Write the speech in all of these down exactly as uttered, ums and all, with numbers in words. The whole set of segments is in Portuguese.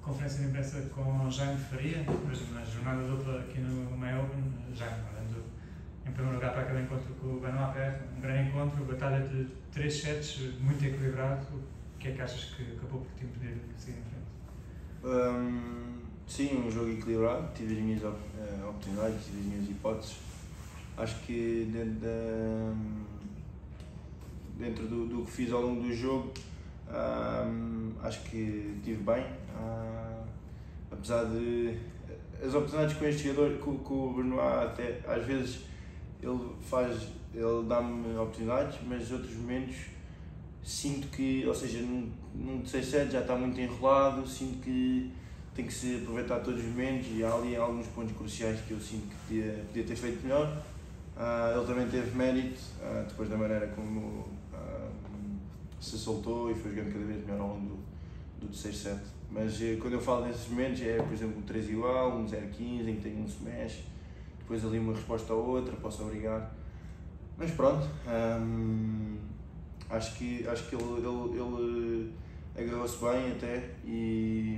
conferência de imprensa com Jaime Faria, na jornada dupla aqui no Meio Open. Jaime, olhando em primeiro lugar para aquele encontro com o Benoit Paire, um grande encontro, batalha de três sets, muito equilibrado. O que é que achas que acabou por te impedir de seguir em frente? Um, sim, um jogo equilibrado, tive as minhas uh, oportunidades, tive as minhas hipóteses. Acho que dentro, da, dentro do, do que fiz ao longo do jogo, um, acho que estive bem. Uh, apesar de as oportunidades com este jogador, com, com o Benoit, até às vezes ele faz, ele dá-me oportunidades, mas outros momentos sinto que, ou seja, num, num terceiro set já está muito enrolado, sinto que tem que se aproveitar todos os momentos e há ali alguns pontos cruciais que eu sinto que podia, podia ter feito melhor. Uh, ele também teve mérito, uh, depois da maneira como uh, se soltou e foi jogando cada vez melhor ao longo do, do terceiro set. Mas uh, quando eu falo nesses momentos é, por exemplo, um três igual, um zero quinze, em que tem um smash, depois ali uma resposta à outra, posso obrigar. Mas pronto, um, acho que, acho que ele, ele, ele agarrou-se bem até e,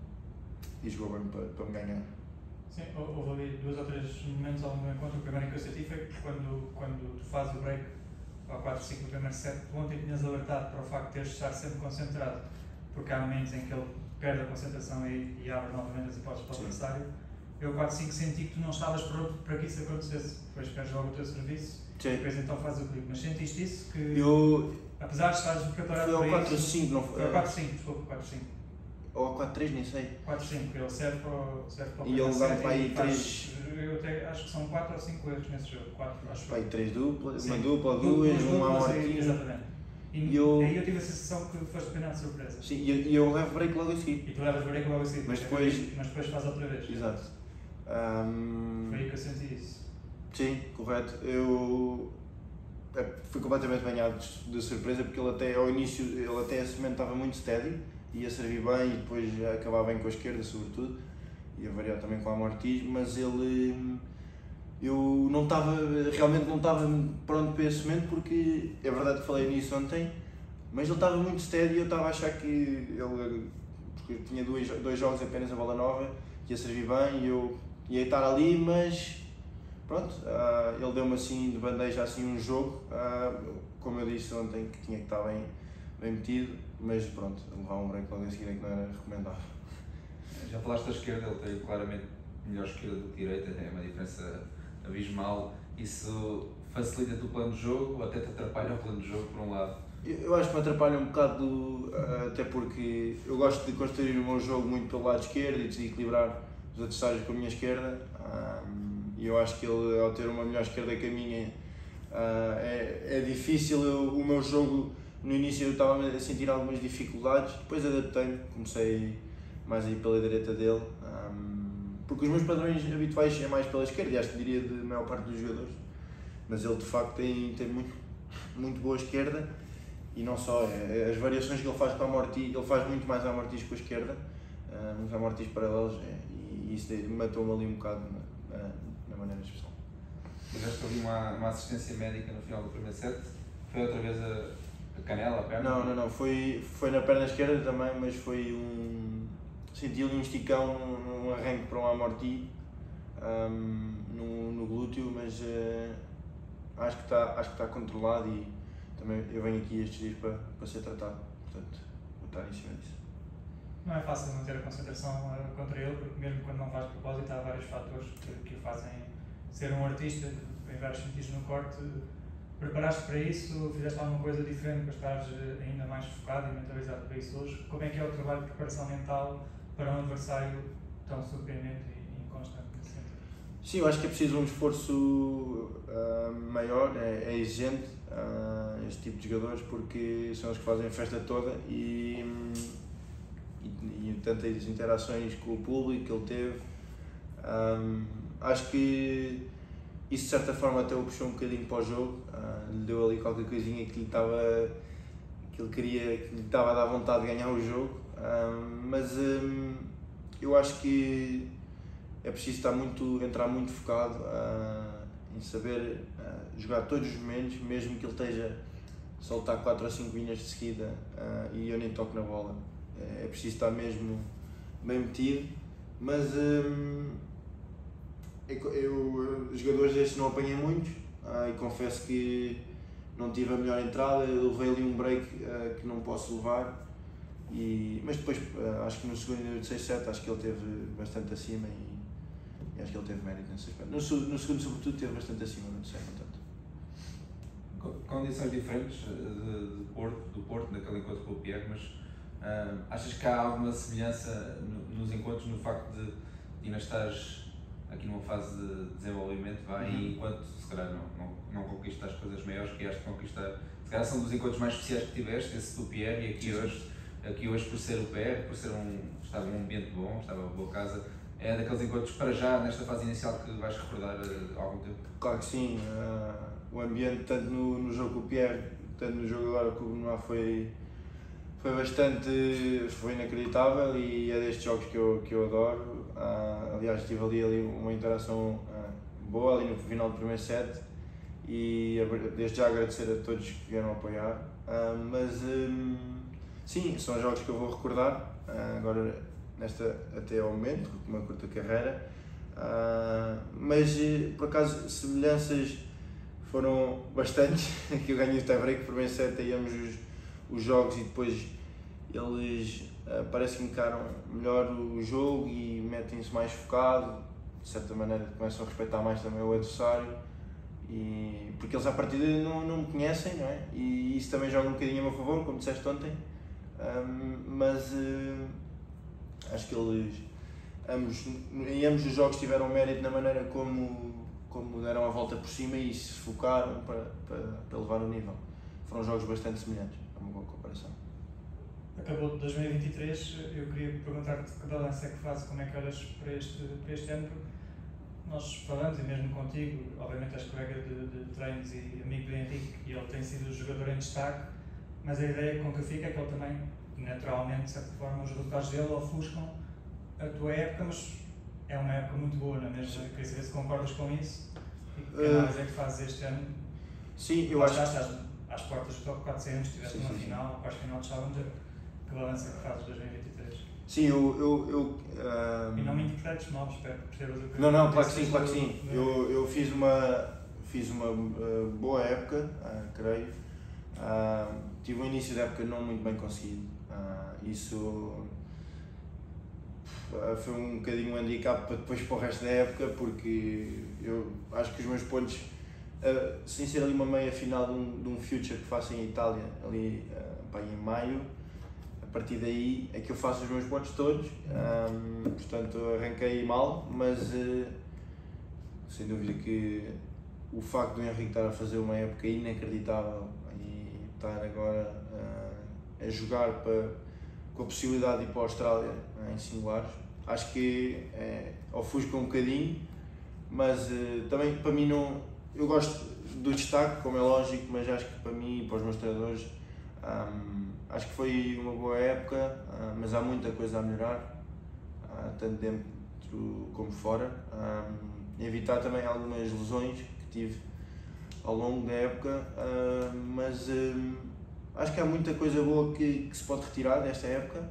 e jogou bem para, para me ganhar. Sim, houve ali dois ou três momentos ao longo do encontro. O primeiro que eu senti foi quando, quando tu fazes o break ao quatro cinco do primeiro set, tu ontem tinhas alertado para o facto de teres de estar sempre concentrado, porque há momentos em que ele perde a concentração e, e abre novamente as hipóteses para o adversário. Eu quatro cinco senti que tu não estavas pronto para que isso acontecesse, depois perdes logo o teu serviço. Sim. E depois então fazes o clique. Mas sentiste isso? Que eu, apesar de estares preparado para isso... Foi ao quatro cinco, não foi? Foi ao quatro cinco, desculpa, quatro cinco. Ou ao quatro três, nem sei. quatro cinco, ele serve para o, serve para o e ele dá para aí três... Eu até, acho que são quatro ou cinco erros nesse jogo. quatro, acho para aí três duplas, uma Sim. dupla, duas, um amortinho. Exatamente. E, e eu... aí eu tive a sensação que foste apenas de surpresa. Sim, e eu, eu levo break logo a seguir. E tu levas break logo a seguir, mas depois, mas depois faz outra vez. Exato. Um... Foi aí que eu senti isso. Sim, correto. Eu fui completamente banhado de surpresa porque ele até ao início, ele até esse momento estava muito steady, ia servir bem e depois acabava bem com a esquerda sobretudo, ia variar também com a amortismo, mas ele, eu não estava, realmente não estava pronto para esse momento porque, é verdade que falei nisso ontem, mas ele estava muito steady e eu estava a achar que ele, porque tinha dois, dois jogos apenas a bola nova, ia servir bem e eu ia estar ali, mas pronto, uh, ele deu-me assim de bandeja assim um jogo, uh, como eu disse ontem que tinha que estar bem, bem metido, mas pronto, levar um break logo a seguir é que não era recomendável. Já falaste da esquerda, ele tem claramente melhor esquerda do que direita, é uma diferença abismal. Isso facilita-te o plano de jogo ou até te atrapalha o plano de jogo por um lado? Eu, eu acho que me atrapalha um bocado, uh, até porque eu gosto de construir o meu jogo muito pelo lado esquerdo e de desequilibrar os adversários com a minha esquerda. Um, E eu acho que ele, ao ter uma melhor esquerda que a minha, uh, é, é difícil. Eu, o meu jogo, no início eu estava a sentir algumas dificuldades, depois adaptei-me, comecei mais a ir pela direita dele, um, porque os meus padrões habituais é mais pela esquerda, e acho que diria de maior parte dos jogadores, mas ele de facto tem, tem muito, muito boa esquerda, e não só, é, as variações que ele faz com a amorti, ele faz muito mais a amortis com a esquerda, uh, uns amortis paralelos, é, e isso matou-me ali um bocado na, na, na maneira de expressão. Tiveste ali uma, uma assistência médica no final do primeiro set, foi outra vez a, a canela, a perna? Não, não, não, foi, foi na perna esquerda também, mas foi um... senti ali um esticão num, num arranque para um amorti, um, no, no glúteo, mas uh, acho que está acho que está controlado e também eu venho aqui estes dias para, para ser tratado, portanto vou estar em cima disso. Não é fácil manter a concentração contra ele, porque mesmo quando não faz propósito há vários fatores que, que o fazem ser um artista, em vários sentidos no corte. Preparaste para isso? Fizeste alguma coisa diferente para estares ainda mais focado e mentalizado para isso hoje? Como é que é o trabalho de preparação mental para um adversário tão surpreendente e inconstante nesse sentido? Sim, eu acho que é preciso um esforço uh, maior, é, é exigente uh, este tipo de jogadores, porque são os que fazem a festa toda e, e, e tantas interações com o público que ele teve. Um, acho que isso de certa forma até o puxou um bocadinho para o jogo, uh, lhe deu ali qualquer coisinha que lhe estava, que ele queria, que lhe estava a dar vontade de ganhar o jogo, um, mas um, eu acho que é preciso estar muito, entrar muito focado uh, em saber uh, jogar todos os momentos, mesmo que ele esteja a soltar quatro ou cinco linhas de seguida uh, e eu nem toco na bola. É preciso estar mesmo bem metido, mas hum, eu, eu jogadores destes não apanhei muitos uh, e confesso que não tive a melhor entrada, eu levei ali um break uh, que não posso levar, e, mas depois uh, acho que no segundo de seis sete acho que ele teve bastante acima e, e acho que ele teve mérito nesse aspecto. No, no segundo sobretudo teve bastante acima, no terceiro não tanto. Condições diferentes de, de Porto, do Porto, naquele encontro com o Pierre, mas uh, achas que há alguma semelhança no, nos encontros no facto de, de ainda estares aqui numa fase de desenvolvimento, vai, uhum. E enquanto se calhar não, não, não conquistas coisas maiores que has de conquistar, se calhar são dos encontros mais especiais que tiveste, esse do Pierre, e aqui hoje, aqui hoje por ser o Pierre, por ser um, estava um ambiente bom, estava uma boa casa, é daqueles encontros para já, nesta fase inicial, que vais recordar uh, há algum tempo? Claro que sim, uh, o ambiente tanto no, no jogo com o Pierre, tanto no jogo agora com o Benoit foi, foi bastante, foi inacreditável e é destes jogos que eu, que eu adoro. Uh, aliás, tive ali, ali uma interação uh, boa ali no final do primeiro set e desde já agradecer a todos que vieram apoiar, uh, mas um, sim, são jogos que eu vou recordar uh, agora nesta, até ao momento, com uma curta carreira, uh, mas por acaso semelhanças foram bastantes, que eu ganhei o tie-break, por bem set íamos os, os jogos e depois eles uh, parece que encaram melhor o jogo e metem-se mais focado, de certa maneira começam a respeitar mais também o adversário, e, porque eles à partida não, não me conhecem, não é? E isso também joga um bocadinho a meu favor, como disseste ontem, um, mas uh, acho que eles, ambos, em ambos os jogos tiveram mérito na maneira como, como deram a volta por cima e se focaram para, para, para elevar o nível. Foram jogos bastante semelhantes, é uma boa comparação. Acabou de dois mil e vinte e três, eu queria perguntar-te que balanço é que fazes, como é que olhas para este, para este ano. Nós falamos, e mesmo contigo, obviamente és colega de, de treinos e amigo do Henrique, e ele tem sido o jogador em destaque, mas a ideia com que fica é que ele também, naturalmente, de certa forma, os resultados dele ofuscam a tua época, mas é uma época muito boa, não é mesmo? Queria saber se concordas com isso e que análise é que fazes este ano. Sim, eu acho que estás às portas do top quatrocentos, estiveste numa final, quase final de Challenger, que balanço é que fazes de dois mil e vinte e três? Sim, eu... eu, eu um... E não me interpretes mal, espero que percebas o que Não, não, claro que sim, claro que sim. Eu, eu fiz uma, fiz uma uh, boa época, uh, creio. Uh, tive um início de época não muito bem conseguido. Uh, isso uh, foi um bocadinho um handicap para depois para o resto da época, porque eu acho que os meus pontos, uh, sem ser ali uma meia final de um, de um Future que faço em Itália, ali uh, para em maio, a partir daí é que eu faço os meus pontos todos, um, portanto arranquei mal, mas uh, sem dúvida que o facto do Henrique estar a fazer uma época inacreditável e estar agora uh, a jogar para, com a possibilidade de ir para a Austrália uh, em singulares, acho que é, ofusca um bocadinho, mas uh, também para mim não, eu gosto do destaque, como é lógico, mas acho que para mim e para os meus treinadores um, acho que foi uma boa época, uh, mas há muita coisa a melhorar, uh, tanto dentro como fora. Um, evitar também algumas lesões que tive ao longo da época, uh, mas um, acho que há muita coisa boa que, que se pode retirar desta época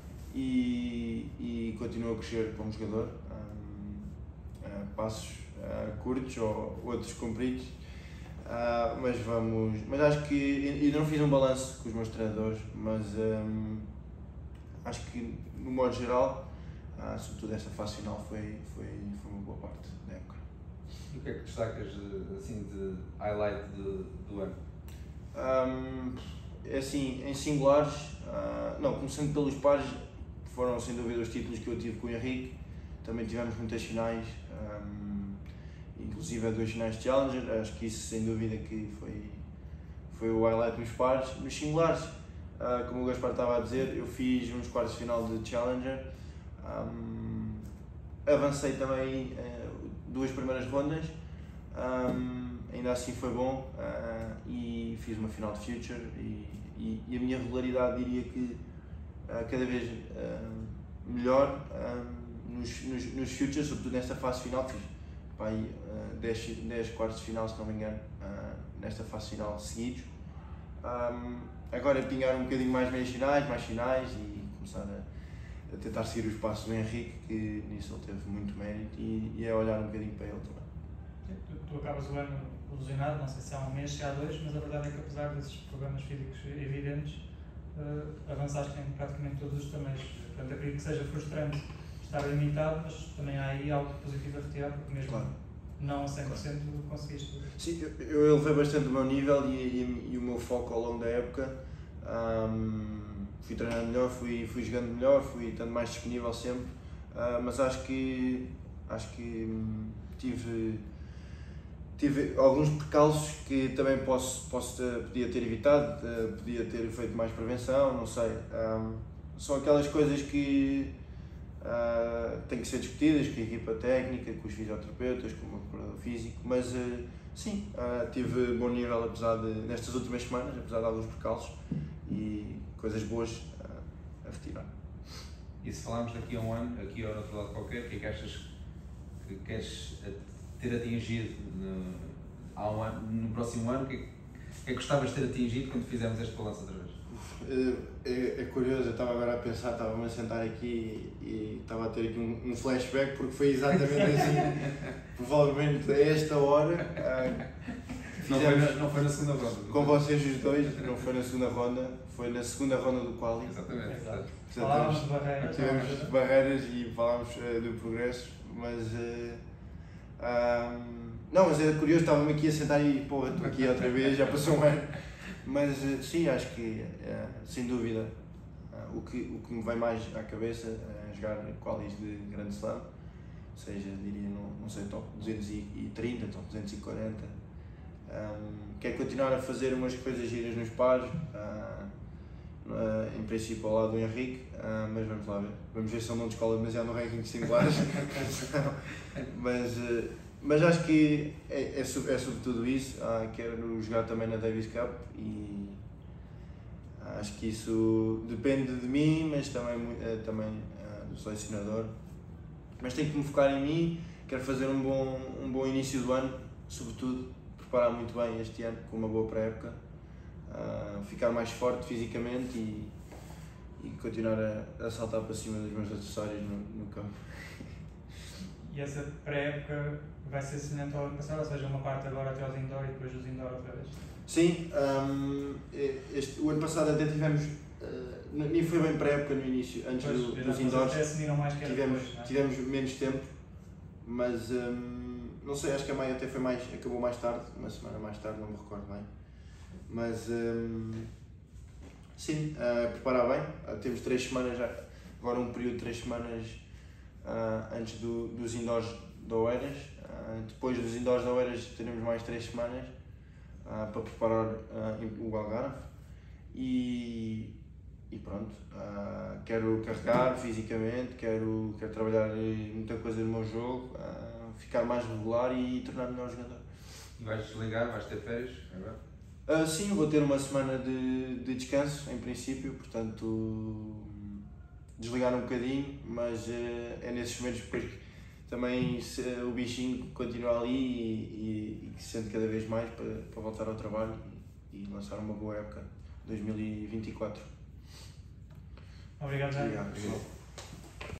e, e continuo a crescer como jogador, um, uh, passos uh, curtos ou outros compridos. Uh, mas vamos, mas acho que ainda não fiz um balanço com os meus treinadores, mas um, acho que no modo geral, uh, sobretudo esta fase final foi, foi, foi uma boa parte da época. E o que é que destacas assim, de highlight de, do ano? Um, é assim, em singulares, uh, não, começando pelos pares, foram sem dúvida os títulos que eu tive com o Henrique, também tivemos muitas finais. Um, inclusive a dois finais de Challenger, acho que isso sem dúvida que foi, foi o highlight nos pares. Nos singulares, uh, como o Gaspar estava a dizer, eu fiz uns quartos de final de Challenger, um, avancei também uh, duas primeiras rondas, um, ainda assim foi bom, uh, e fiz uma final de Future e, e, e a minha regularidade diria que uh, cada vez uh, melhor um, nos, nos, nos Futures, sobretudo nesta fase final. Fiz Pai, uh, dez quartos de final, se não me engano, uh, nesta fase final seguidos. Um, agora pingar um bocadinho mais meias finais, mais finais e começar a tentar seguir os passos do Henrique, que nisso ele teve muito mérito, e, e é olhar um bocadinho para ele também. Tu, tu acabas o ano ilusionado, não sei se há um mês, se há dois, mas a verdade é que apesar desses problemas físicos evidentes, uh, avançaste em praticamente todos os torneios. Portanto, acredito que seja frustrante estar limitado, mas também há aí algo positivo a retirar, porque mesmo Claro. não a cem por cento conseguiste. Sim, eu, eu elevei bastante o meu nível e, e, e o meu foco ao longo da época. Um, fui treinando melhor, fui, fui jogando melhor, fui estando mais disponível sempre, uh, mas acho que, acho que hum, tive, tive alguns percalços que também posso, posso ter, podia ter evitado, uh, podia ter feito mais prevenção, não sei. Um, são aquelas coisas que uh, têm que ser discutidas com a equipa técnica, com os fisioterapeutas, com o meu preparador físico, mas uh, sim, uh, tive bom nível apesar de, nestas últimas semanas, apesar de alguns percalços e coisas boas uh, a retirar. E se falarmos daqui a um ano, aqui ou outro lado qualquer, o que é que achas que queres ter atingido no, há um ano, no próximo ano? O que é que, que, é que gostavas de ter atingido quando fizemos este balanço outra vez? É, é curioso, eu estava agora a pensar, estava-me a sentar aqui e, e estava a ter aqui um, um flashback, porque foi exatamente assim, provavelmente a esta hora. Uh, não, foi na, não foi na segunda ronda. Com vocês os dois, não foi na segunda ronda, foi na segunda ronda do quali. Exatamente. Exato. Falávamos de barreiras. Tivemos de barreiras e falámos uh, do progresso, mas. Uh, um, não, mas é curioso, estava-me aqui a sentar e, porra, estou aqui outra vez, já passou um ano. Mas uh, sim, acho que, uh, sem dúvida, uh, o, que, o que me vem mais à cabeça é jogar qualis de Grande Slam, ou seja, diria, não, não sei, top duzentos e trinta, top duzentos e quarenta. Um, quero continuar a fazer umas coisas giras nos pares, uh, uh, em princípio ao lado do Henrique, uh, mas vamos lá ver. Vamos ver se ele não descola demasiado no ranking de singulares. mas, uh, mas acho que é, é, é sobre tudo isso. Uh, quero jogar também na Davis Cup e uh, acho que isso depende de mim, mas também, uh, também uh, do selecionador. Mas tenho que me focar em mim, quero fazer um bom, um bom início do ano, sobretudo. Preparar muito bem este ano, com uma boa pré-época, uh, ficar mais forte fisicamente e, e continuar a, a saltar para cima dos meus adversários no, no campo. E essa pré-época vai ser semelhante ao ano passado, ou seja, uma parte agora até aos indoor e depois os indoor outra vez? Sim, um, este, o ano passado até tivemos, uh, nem foi bem pré-época no início, antes pois, do, dos indoors, mais que era tivemos, depois, não é? tivemos menos tempo, mas um, não sei, acho que a Maia até foi mais, acabou mais tarde, uma semana mais tarde, não me recordo bem. Mas um, sim, uh, preparar bem, uh, temos três semanas, já, agora um período de três semanas uh, antes do, dos indoors de Oeiras. Uh, depois dos indoors de Oeiras teremos mais três semanas uh, para preparar uh, o Algarve. E, e pronto, uh, quero carregar fisicamente, quero, quero trabalhar muita coisa no meu jogo. Uh, ficar mais regular e tornar melhor jogador. E vais desligar, vais ter férias agora? Uh, sim, vou ter uma semana de, de descanso em princípio, portanto desligar um bocadinho, mas uh, é nesses momentos depois que também se, uh, o bichinho continua ali e, e, e se sente cada vez mais para, para voltar ao trabalho e, e lançar uma boa época dois mil e vinte e quatro. Obrigado, Zé. Obrigado.